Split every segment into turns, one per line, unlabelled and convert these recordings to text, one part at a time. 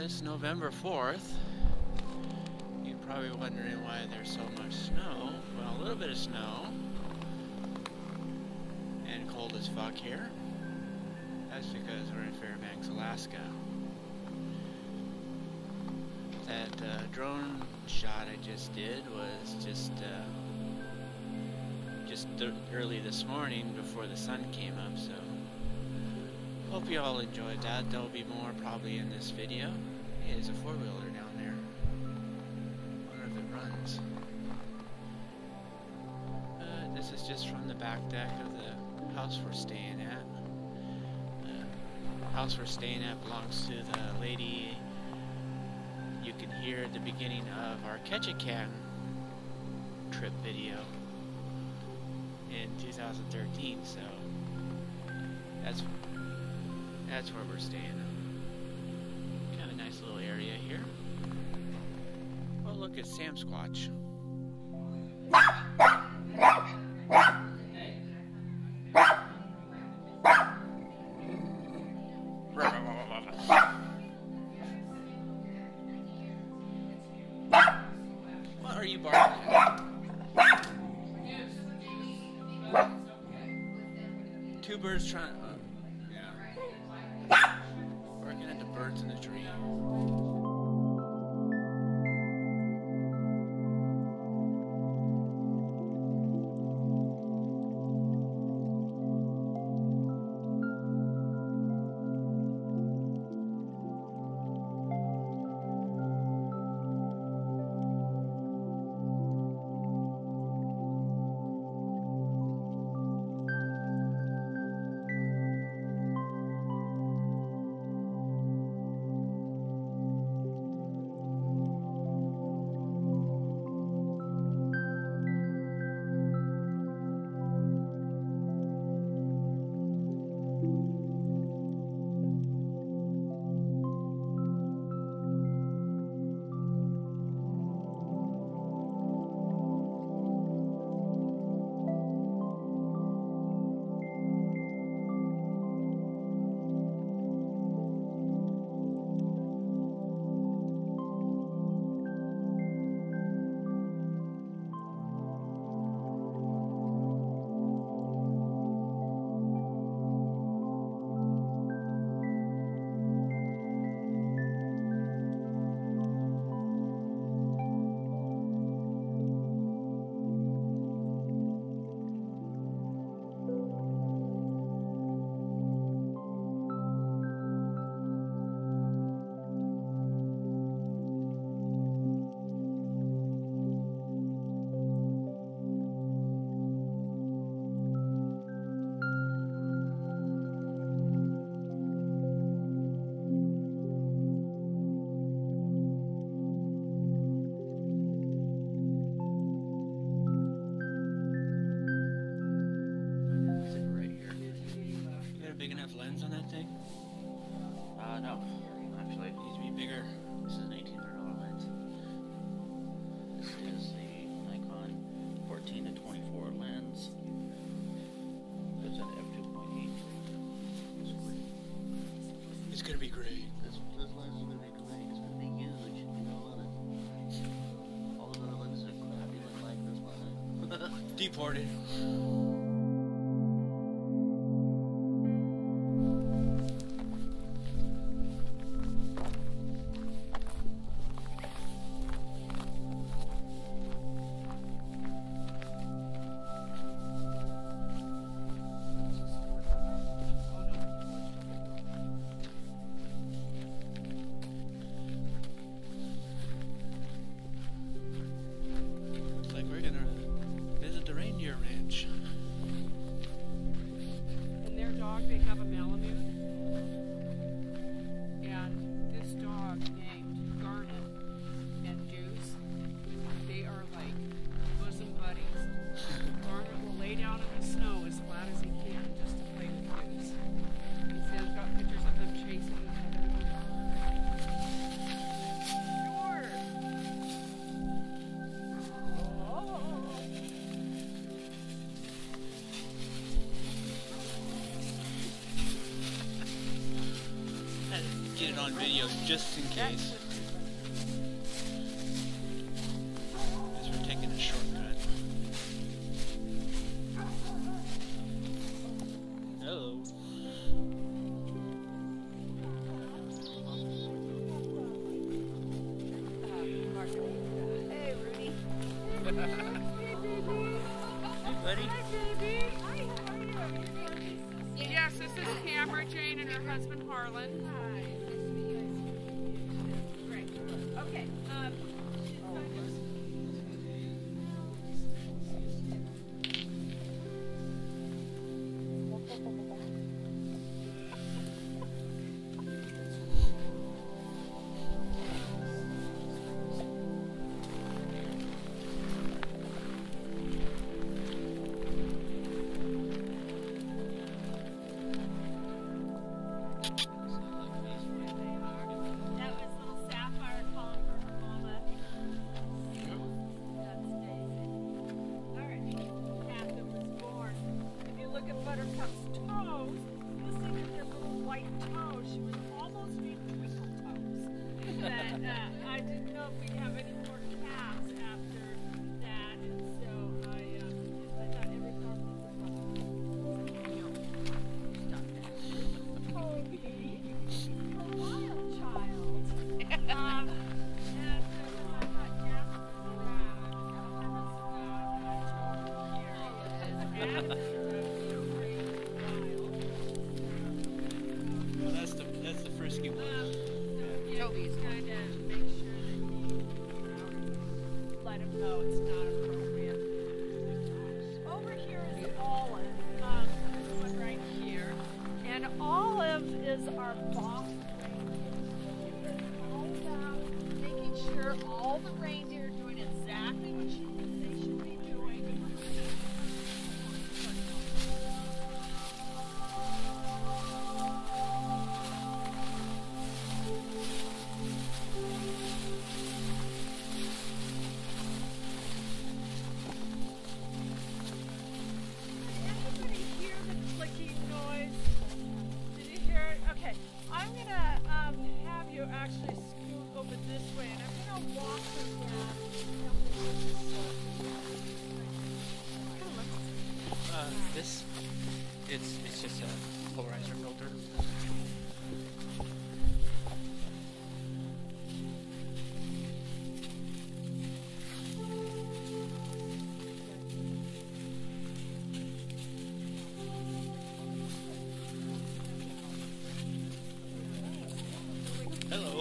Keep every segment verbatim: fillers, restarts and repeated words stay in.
it's November fourth. You're probably wondering why there's so much snow. Well, a little bit of snow. And cold as fuck here. That's because we're in Fairbanks, Alaska. That uh, drone shot I just did was just uh, just th early this morning before the sun came up, so hope you all enjoyed that. There'll be more probably in this video. Hey, there's a four-wheeler down there. Wonder if it runs. Uh, this is just from the back deck of the house we're staying at. The house we're staying at belongs to the lady you can hear at the beginning of our Ketchikan trip video in two thousand thirteen, so that's that's where we're staying. Kind of a nice little area here. Oh, look, it's Sam Squatch. What are you barking at? Two birds trying. Uh, yeah. Barking at the birds in the tree. Big enough lens on that thing?
Uh, no. Actually, it
needs to be bigger.
This is an eighteen hundred dollar lens. This is the Nikon fourteen to twenty-four lens. It's an f two point eight.
It's gonna be great.
This, this lens is gonna be great. It's gonna be huge. You know, love it. All the other lenses are crappy, look like this one.
Deported. Visit the Reindeer Ranch.
And their dog, they have a Malamute. And this dog named Garnet and Deuce, they are like bosom buddies. Garnet will lay down in the snow as flat as he can just to play with Deuce. And Sam's got pictures of them chasing each other. Sure. Oh.
get it on video just in case. Because we're taking a shortcut. Hello.
Hey, Rudy.
Hey, buddy.
Yes, this is Camera Jane and her husband Harlan. Hi. Great. Okay. Um,
Well, that's the that's the frisky one.
Toby's going to make sure that you let him know it's not appropriate. Over here is Olive, um, this one right here, and Olive is our boss reindeer. All about making sure all the reindeer are doing exactly what she, they should be doing.
Uh, this, it's it's just a polarizer filter. Hello.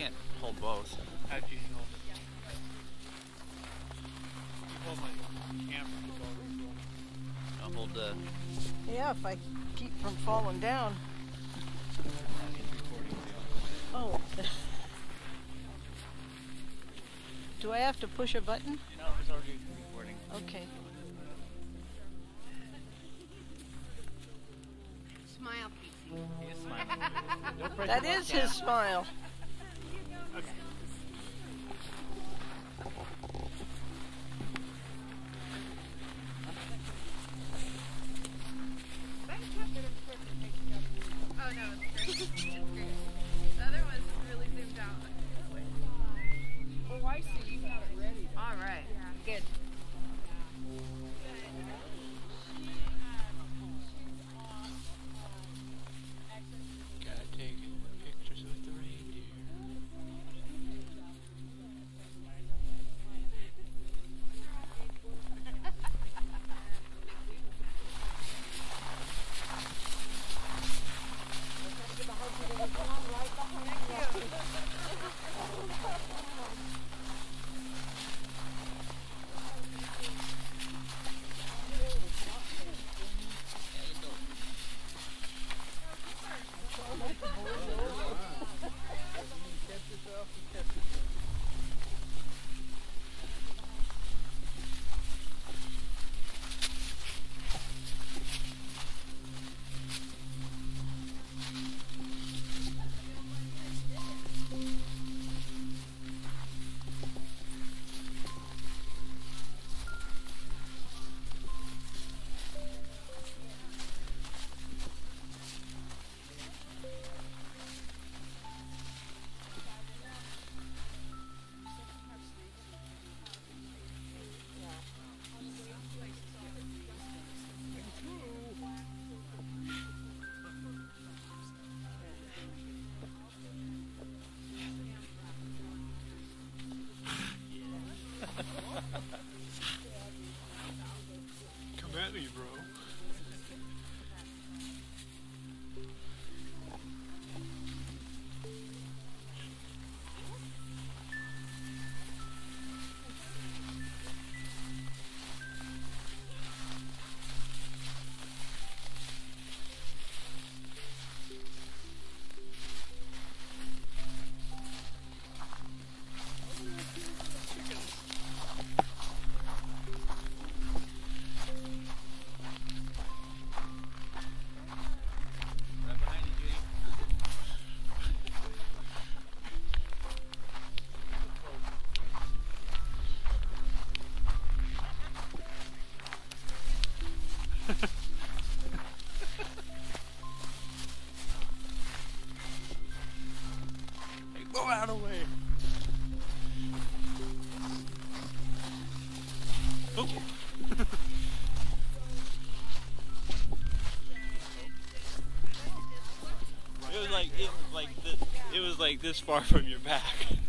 can't hold both.
How do you hold it? You hold my camera.
I'll hold the.
Yeah, if I keep from falling down. Oh. Do I have to push a button?
No, it's already recording.
Okay.
Smile, P C.
He is smiling.
That is his smile.
Okay.
Oh no, it's great. It's great. The other one's really zoomed out.
Oh, I see. You got it ready.
All right. Good.
Gotta take pictures with the reindeer. Come at me, bro.
Right behind you, Judy.
Hey, go out of the way. Oh. It was like it was like this. It was like this far from your back.